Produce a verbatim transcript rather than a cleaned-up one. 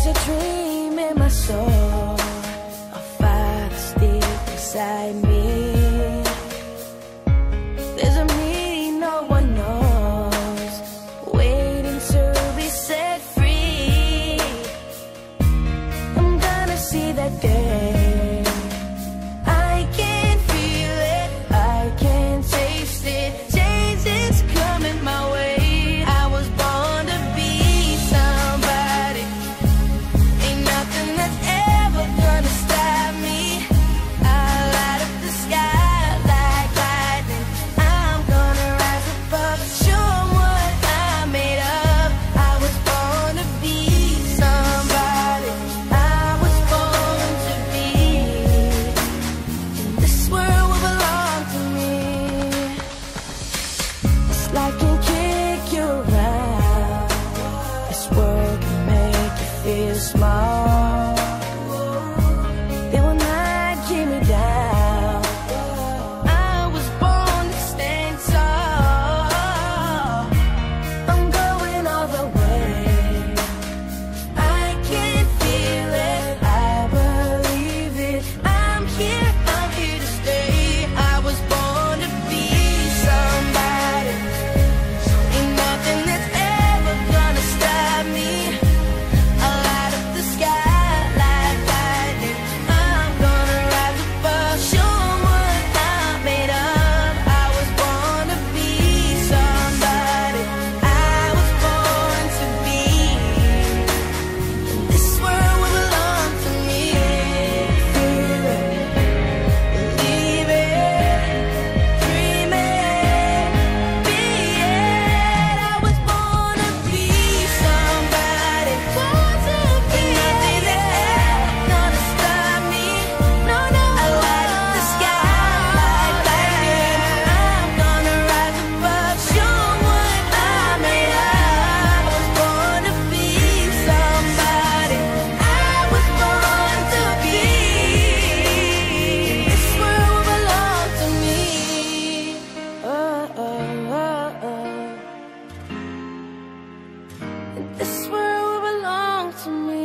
a dream in my soul, a fire that's deep inside me. There's a me no one knows, waiting to be set free. I'm gonna see that day. I can feel it, I can taste it. Change is coming my way. I was born to be somebody. Ain't nothing that's ever gonna stop me. I light up the sky like lightning. I'm gonna rise above, show 'em what I'm made of. I was born to be somebody. I was born to be. And this world will belong to me. It's like can kick you around. This world can make you feel small. They will not keep me down. I was born to stand tall. I'm going all the way. I can feel it, I believe it. I'm here, I'm here to stay. I was born to be somebody. Ain't nothing that's ever gonna stop me. I light up the sky like lightning. I'm gonna rise above, show 'em what I'm made of. I was born to be somebody. I was born to be. This world will belong to me. Feel it, believe it, dream it, be it. I was born to be somebody. Born to be. Ain't nothing that's ever gonna stop me. No, no. I light up the sky like lightning. I'm gonna rise above, show 'em what I'm made of. I was born to be somebody. I was born to be. This world will belong to me. Oh, oh, oh, oh. This world will belong to me.